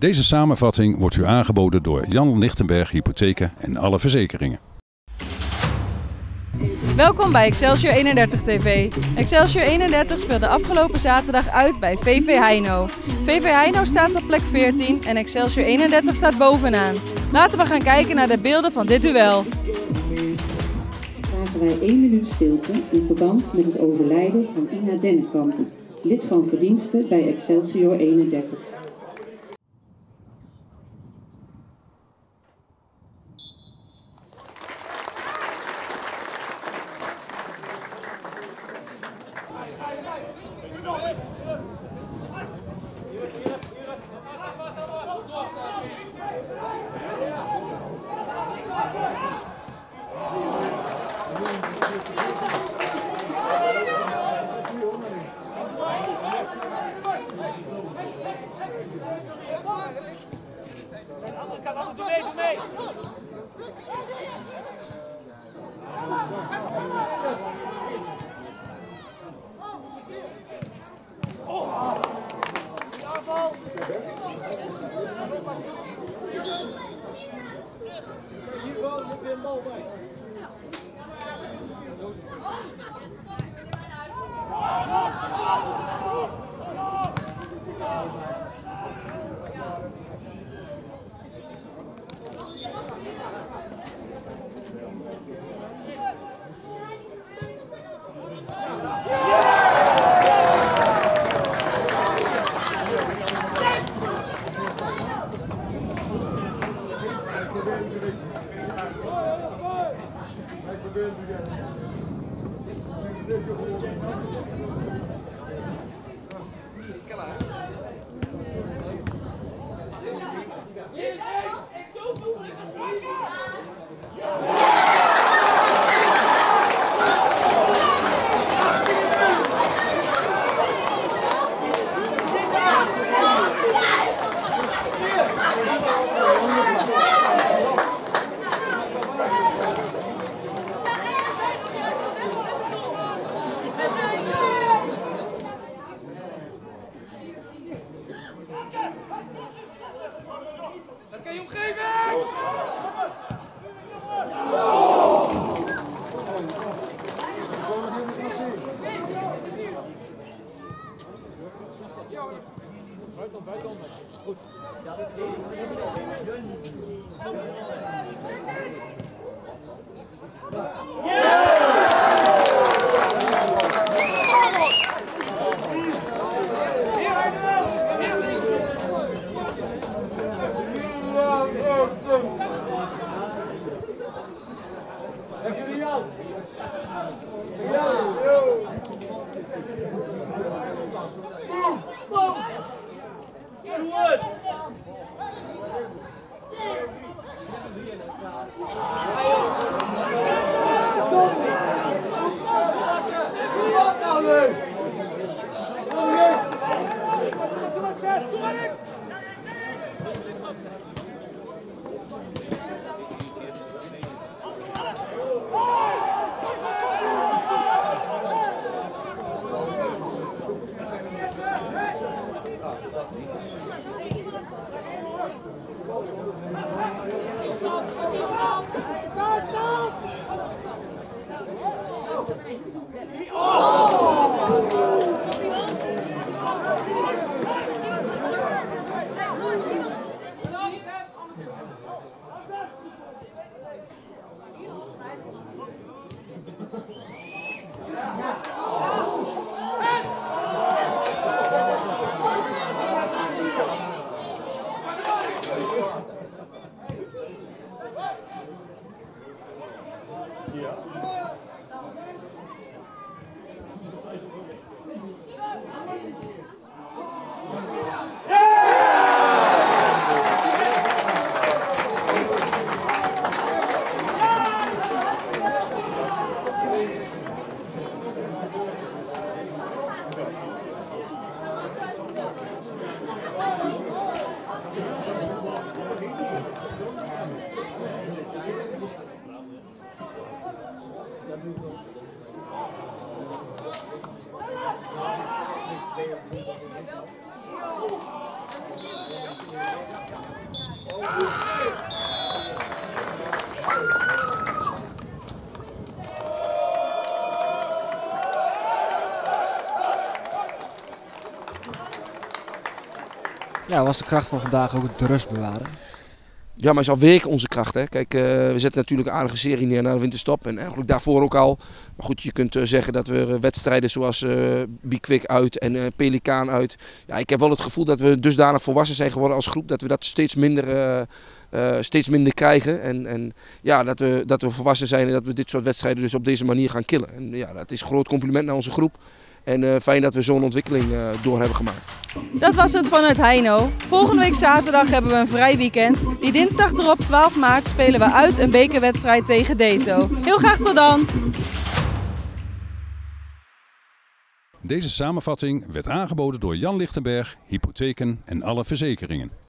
Deze samenvatting wordt u aangeboden door Jan Lichtenberg Hypotheken en alle verzekeringen. Welkom bij Excelsior 31 TV. Excelsior 31 speelde afgelopen zaterdag uit bij VV Heino. VV Heino staat op plek 14 en Excelsior 31 staat bovenaan. Laten we gaan kijken naar de beelden van dit duel. Vragen wij 1 minuut stilte in verband met het overlijden van Ina Dennekamp, lid van verdiensten bij Excelsior 31. Ja, was de kracht van vandaag ook de rust bewaren? Ja, maar is al weken onze kracht. Hè. Kijk, we zetten natuurlijk een aardige serie neer na de winterstop. En eigenlijk daarvoor ook al. Maar goed, je kunt zeggen dat we wedstrijden zoals Bikwik uit en Pelikaan uit. Ja, ik heb wel het gevoel dat we dusdanig volwassen zijn geworden als groep. Dat we dat steeds minder krijgen. En ja, dat we volwassen zijn en dat we dit soort wedstrijden dus op deze manier gaan killen. En ja, dat is een groot compliment naar onze groep. En fijn dat we zo'n ontwikkeling door hebben gemaakt. Dat was het vanuit Heino. Volgende week zaterdag hebben we een vrij weekend. Die dinsdag erop, 12 maart, spelen we uit een bekerwedstrijd tegen Deto. Heel graag tot dan! Deze samenvatting werd aangeboden door Jan Lichtenberg, Hypotheken en alle verzekeringen.